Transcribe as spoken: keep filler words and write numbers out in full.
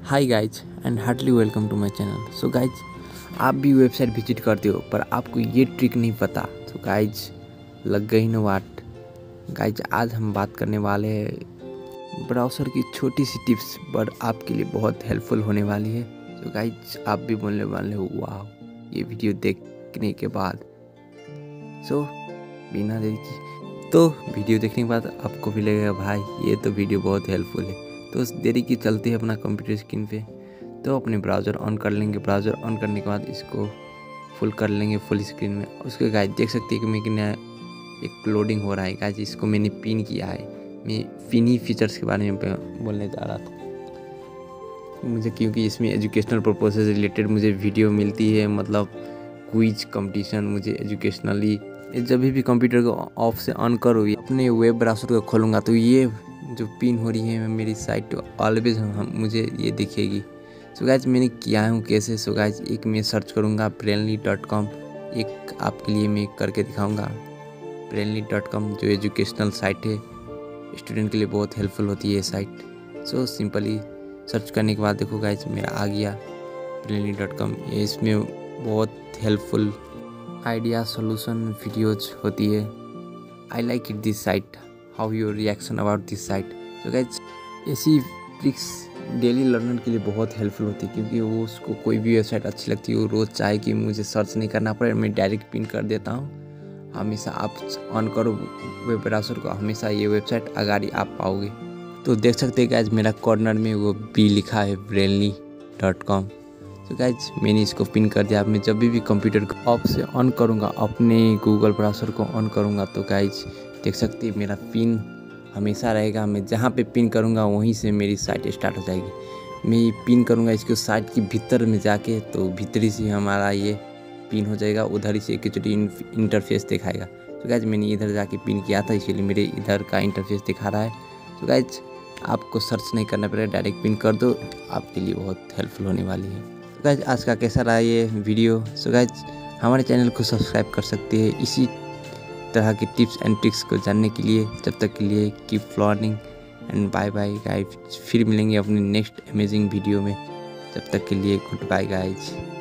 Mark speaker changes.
Speaker 1: Hi guys and heartly welcome to my channel. So guys, आप भी website visit करते हो पर आपको ये ट्रिक नहीं पता, तो गाइज लग गई ना वाट। गाइज आज हम बात करने वाले हैं ब्राउज़र की छोटी सी टिप्स, पर आपके लिए बहुत हेल्पफुल होने वाली है। तो गाइज आप भी बोलने वाले हो वाह ये वीडियो देखने के बाद। सो बिना देरी की तो वीडियो देखने के बाद आपको भी लगेगा भाई ये तो वीडियो बहुत हेल्पफुल है। तो उस देरी की चलते हैं अपना कंप्यूटर स्क्रीन पे, तो अपने ब्राउज़र ऑन कर लेंगे। ब्राउज़र ऑन करने के बाद इसको फुल कर लेंगे फुल स्क्रीन में। उसके गाइज देख सकते हैं कि मैं नया एक लोडिंग हो रहा है। गाइज इसको मैंने पिन किया है। मैं पिनी फीचर्स के बारे में बोलने जा रहा था मुझे, क्योंकि इसमें एजुकेशनल पर्पज से रिलेटेड मुझे वीडियो मिलती है, मतलब क्विज कंपटीशन मुझे एजुकेशनली। जब भी कंप्यूटर को ऑफ से ऑन करो, अपने वेब ब्राउज़र को खोलूँगा तो ये जो पिन हो रही है मेरी साइट ऑलवेज हम मुझे ये दिखेगी। सो गाइज मैंने किया हूँ कैसे। सो गाइज एक मैं सर्च करूँगा ब्रेनली डॉट कॉम, एक आपके लिए मैं करके दिखाऊँगा। ब्रेनली डॉट कॉम जो एजुकेशनल साइट है, स्टूडेंट के लिए बहुत हेल्पफुल होती है साइट। सो सिंपली सर्च करने के बाद देखो गाइज मेरा आ गया ब्रेनली डॉट कॉम। इसमें बहुत हेल्पफुल आइडिया सोल्यूशन वीडियोज होती है। I like it this site. How your reaction about this site. तो गाइज ऐसी ट्रिक्स डेली लर्नर के लिए बहुत हेल्पफुल होती है, क्योंकि वो उसको कोई भी वेबसाइट अच्छी लगती है वो रोज़ चाहे कि मुझे सर्च नहीं करना पड़े, मैं डायरेक्ट पिन कर देता हूँ। हमेशा आप ऑन करो वेब ब्राउज़र को, हमेशा ये वेबसाइट अगाड़ी आप पाओगे। तो देख सकते हैं गाइज मेरा कॉर्नर में वो बी लिखा है ब्रेनली डॉट कॉम। तो गाइज मैंने इसको पिन कर दिया। अब मैं जब भी, भी कंप्यूटर को ऑफ से ऑन करूँगा, अपने गूगल ब्राउज़र को ऑन करूँगा, तो गाइज देख सकते हैं मेरा पिन हमेशा रहेगा। मैं जहाँ पे पिन करूँगा वहीं से मेरी साइट स्टार्ट हो जाएगी। मैं पिन करूँगा इसको साइट के भीतर में जाके, तो भीतरी से हमारा ये पिन हो जाएगा, उधर ही से एक छोटी इंटरफेस दिखाएगा। तो गाइज मैंने इधर जाके पिन किया था, इसीलिए मेरे इधर का इंटरफेस दिखा रहा है। तो गाइज आपको सर्च नहीं करना पड़ेगा, डायरेक्ट पिन कर दो, आपके लिए बहुत हेल्पफुल होने वाली है। तो गाइज आज का कैसा रहा ये वीडियो। सो गाइज हमारे चैनल को सब्सक्राइब कर सकते हैं इसी तरह की टिप्स एंड ट्रिक्स को जानने के लिए। जब तक के लिए keep learning and bye bye guys. फिर मिलेंगे अपने नेक्स्ट अमेजिंग वीडियो में। जब तक के लिए गुड बाय गाइज।